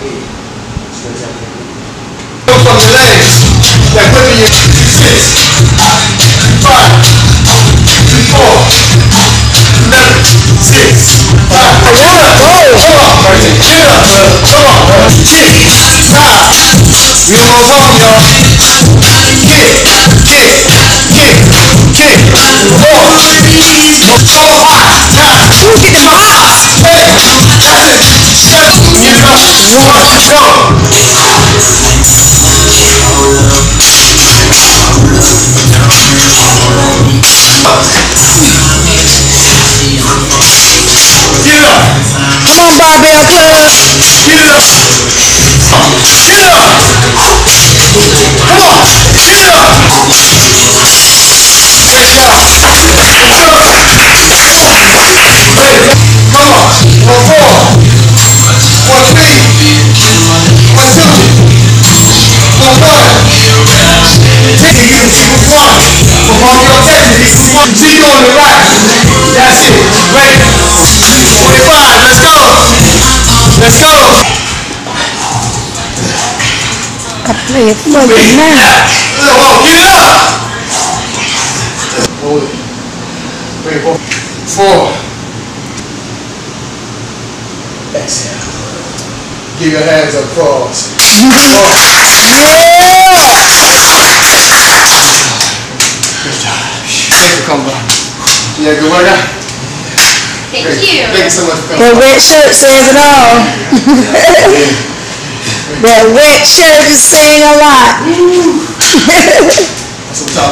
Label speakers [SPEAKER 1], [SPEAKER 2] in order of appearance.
[SPEAKER 1] From your legs. That put me in 6, 5, 4, 11, 6, 5. Get up. Come on. Get up. Come on. Kick. Stop. We don't go home, y'all. Kick. Kick. Kick. Kick. Four. Come on. Time. Get them hot. 8, 7, get up. 1, go. Get up.
[SPEAKER 2] Come on, Barbell Club.
[SPEAKER 1] Get it up. Get up. Come on. Get up. Stretch out. Let's go. Ready. Come on. 1, 4. 1, 3. 1, 2. 1, 1. Take it. You can move on. Perform your technique. Keep doing it right. That's it. Ready. 25. Let's go. Let's go.
[SPEAKER 2] Cặp liệt mời đến nè.
[SPEAKER 1] Come on, get it up. Hold it. 3, 4. 4. Exhale. Give your hands up, cross.
[SPEAKER 2] Yeah.
[SPEAKER 1] Good job. Thank you, come on. Yeah, good work out.
[SPEAKER 3] Thank
[SPEAKER 1] Great.
[SPEAKER 3] you.
[SPEAKER 1] Thank you so much for
[SPEAKER 2] The
[SPEAKER 1] coming.
[SPEAKER 2] red shirt says it all. That red shirt is saying a lot.
[SPEAKER 1] That's what I'm talking about.